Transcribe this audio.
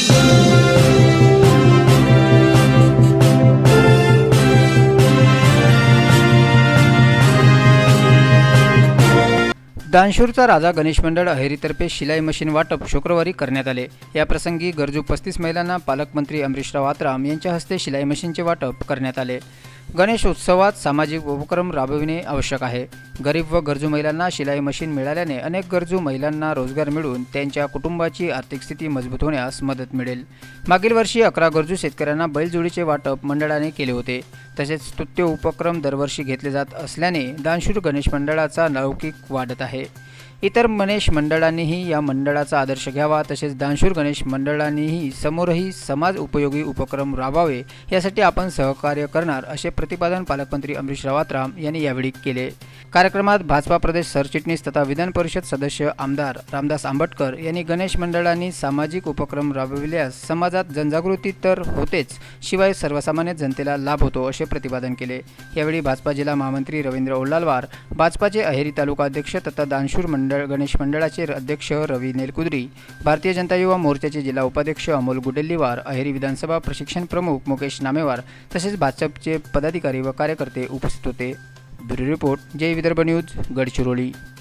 दानशूरचा राजा गणेश मंडळ अहेरीतर्फे शिलाई मशीन वाटप शुक्रवारी करण्यात आले। या प्रसंगी गरजू 35 महिलांना पालकमंत्री अमरीशराव आत्राम यांच्या हस्ते शिलाई मशीनचे वाटप करण्यात आले। गणेश उत्सवात सामाजिक उपक्रम राबविणे आवश्यक आहे। गरीब व गरजू महिलांना शिलाई मशीन मिळाल्याने अनेक गरजू महिलांना रोजगार मिळून त्यांच्या कुटुंबाची आर्थिक स्थिती मजबूत होण्यास मदत मिळेल। मागील वर्षी 11 गरजू शेतकऱ्यांना बैलजोडीचे वाटप मंडळाने केले होते। तसेच स्तुत्य उपक्रम दरवर्षी घेतले जात असल्याने दानशूर गणेश मंडळाचा लौकिक वाढत आहे। इतर गणेश मंडळांनीही या मंडळाचा आदर्श घ्यावा, तसेच दानशूर गणेश मंडळांनीही समोरही समाज उपयोगी उपक्रम राबवावे यासाठी आपण सहकार्य करणार, असे प्रतिपादन पालकमंत्री अमरीशराव आत्राम यांनी यावेळी केले। कार्यक्रमात भाजपा प्रदेश सरचिटणीस तथा विधान परिषद सदस्य आमदार रामदास आंबटकर यांनी गणेश मंडळांनी सामाजिक उपक्रम राबविल्यास समाजात जनजागृती तर होतेच, शिवाय सर्वसामान्य जनतेला लाभ होतो, असे प्रतिपादन केले। यावेळी भाजपा जिल्हा महामंत्री रवींद्र ओल्लालवार, भाजपाचे अहेरी तालुका अध्यक्ष तथा दानशूर गणेश मंडळाचे अध्यक्ष रवी नेलकुद्री, भारतीय जनता युवा मोर्चाचे जिल्हा उपाध्यक्ष अमोल गुडेल्लीवार, अहेरी विधानसभा प्रशिक्षण प्रमुख मुकेश नामेवार तसेच भाजपचे पदाधिकारी व कार्यकर्ते उपस्थित होते। Bureau report, Jai Vidarbha news, Gadchiroli.